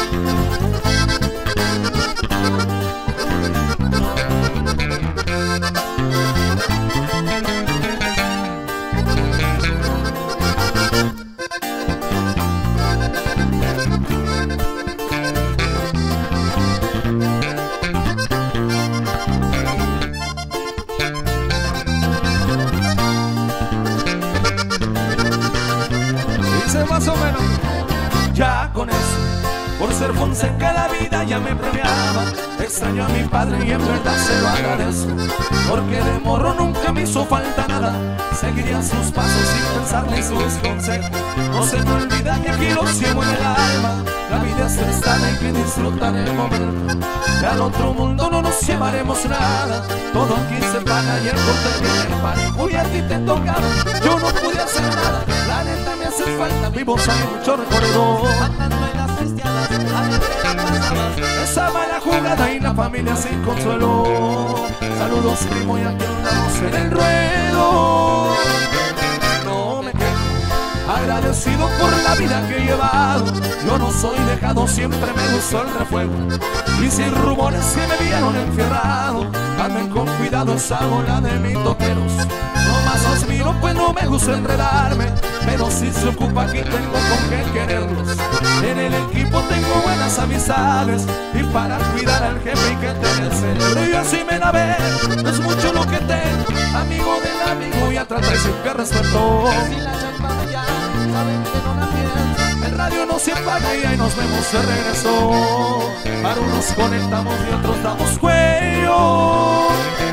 Más o menos, ya con eso, por ser Fonseca la vida ya me premiaba. Extraño a mi padre y en verdad se lo agradezco, porque de morro nunca me hizo falta nada. Seguiría sus pasos sin pensar ni sus consejos. No se me olvida que aquí lo llevo en el alma. La vida es prestada, hay que disfrutar el momento. Y al otro mundo no nos llevaremos nada. Todo aquí se paga y el corte viene parejo. Y a ti te tocaba, yo no pude hacer nada. La neta me hace falta, vivos hay mucho recorrido. Andando en las cristianas, a ver qué la pasabas. Esa mala jugada y la familia sin consuelo. Saludos primo y aquí andamos en el ruedo. No me quejo, agradecido por la vida que he llevado. Yo no soy dejado, siempre me gustó el refuego. Y sin rumores que me vieron enfierrado. Anden con cuidado esa bola de mitoteros. No más os miro pues no me gusta enredarme, pero si se ocupa aquí tengo con qué quererlos. En el equipo tengo buenas amistades y para cuidar al jefe hay que tener cerebro. Y así me la ve, no es mucho lo que tengo. Amigo del amigo y a tratar siempre respeto. Si la chamba me llama, saben que no la pienso. El radio no se apaga y ahí nos vemos de regreso. Para unos conectamos y otros damos cuello.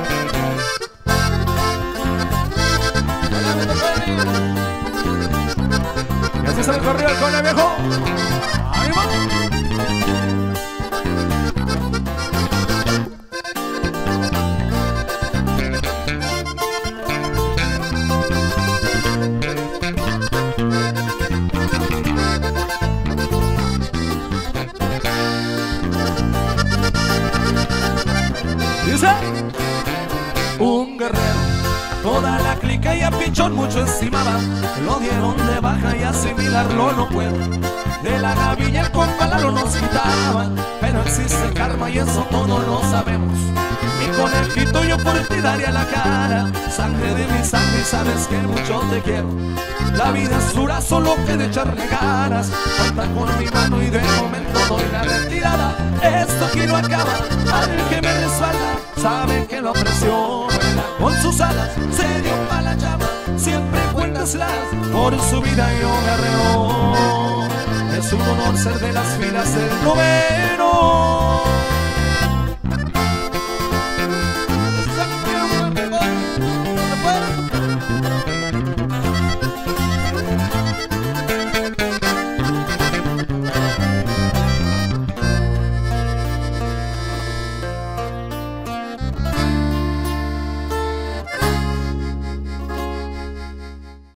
Y así sale el corrido del cone viejo. Ahí va. Dice un guerrero, toda la clica y a Pichón mucho estimaba. Lo dieron de baja y asimilarlo no puedo. De la navilla el compalaro nos quitaban, pero existe karma y eso todos lo sabemos. Mi conejito yo por ti daría la cara, sangre de mi sangre y sabes que mucho te quiero. La vida es dura, solo que de echarle ganas. Falta con mi mano y de momento doy la retirada. Esto aquí no acaba, al que me respalda sabe que lo apreció. Vuela con sus alas, se dio pa' la llama. Siempre cuéntaslas, por su vida yo guerrero. Es un honor ser de las filas del noveno.